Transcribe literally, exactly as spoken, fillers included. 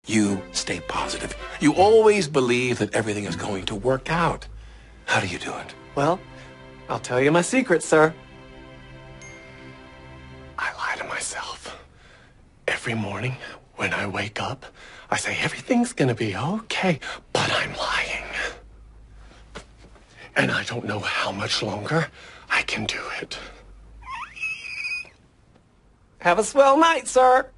You stay positive. You always believe that everything is going to work out. How do you do it? Well, I'll tell you my secret, sir. I lie to myself. Every morning when I wake up, I say everything's gonna be okay, but I'm lying. And I don't know how much longer I can do it. Have a swell night, sir.